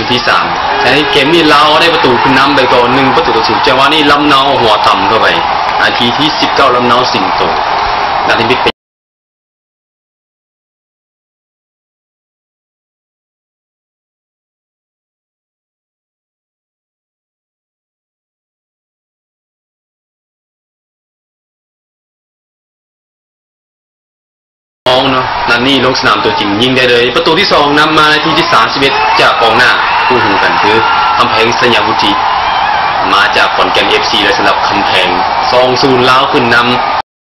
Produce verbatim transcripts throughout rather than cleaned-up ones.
ที่สามแต่ในเกมนี้เราได้ประตูขึ้นนำไปก่อนหนึ่งประตูต่อศูนย์จังหวะนี้ลำเนาหัวต่ำเข้าไปนาทีที่สิบเก้าลำเนาสิงโตนาทีมิดเป็นมองเนาะนัดนี้ลงสนามตัวจริงยิงได้เลยประตูที่สองนำมานาทีที่สามสิบเอ็ดจากกองหน้าคู่หูกันคือคำแพงสัญญาวุฒิมาจากขอนแก่น เอฟ ซี เลยสำหรับคำแพงสองศูนย์ล้าวขึ้นนำ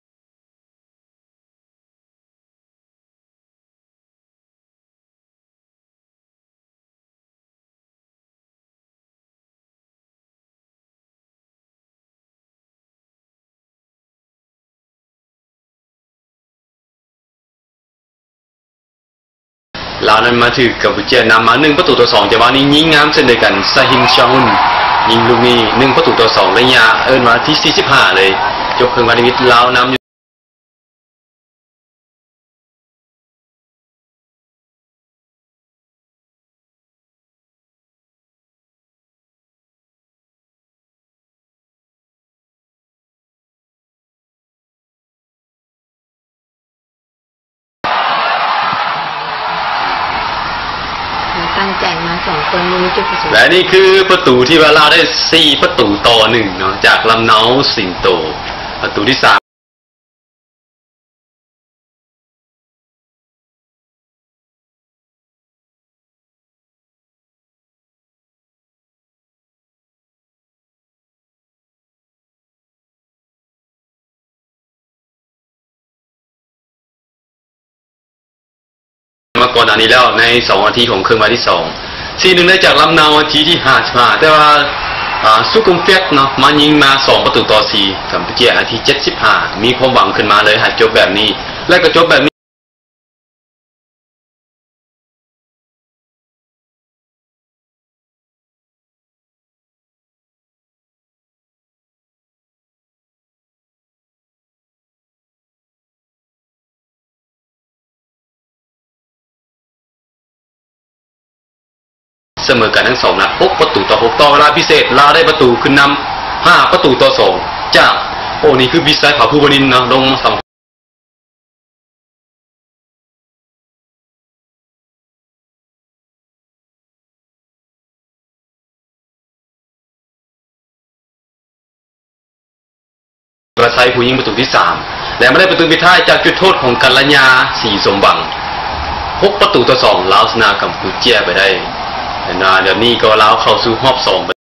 ลาวนั้นมาถือกับบุเจียนำมาหนึ่งประตูต่อสองจังหวะนี้ยิงงามเช่นเดียวกันซาฮิมชาอุนยิงลูกนี้หนึ่งประตูต่อสองระยะเอิ้นมาที่สี่สิบห้าเลยจบเพิ่งมาในวิทย์ลาวนำตั้งใจมาสองคนนี้จุดประสงค์และนี่คือประตูที่ว่าเราได้สี่ประตูต่อหนึ่งเนาะจากลำเนาสิงโตประตูที่สามมาก่อนอันนี้แล้วในสองนาทีของครึ่งวันที่สองสี่หนึ่งได้จากลำเนานาทีที่ห้าสิบห้าแต่ว่าสุกุมเฟกเนาะมันยิงมาสองประตูต่อสี่กับเจียนาทีเจ็ดสิบห้ามีความหวังขึ้นมาเลยหากจบแบบนี้และก็จบแบบนี้เสมอกันทั้งสองนัดหกประตูต่อหกต่อเวลาพิเศษลาวได้ประตูขึ้นนำห้าประตูต่อสองจากโอ้นี่คือวิสัยของผู้บรินเนาะลงสองกระไซผู้ยิงประตูที่สามและไม่ได้ประตูปิดท้ายจากจุดโทษของกัลยาสีสมบังหกประตูต่อสองลาวชนะกัมพูชาไปได้แต่นาเดี๋ยวนี้ก็ลาวเข้าสู่รอบสอง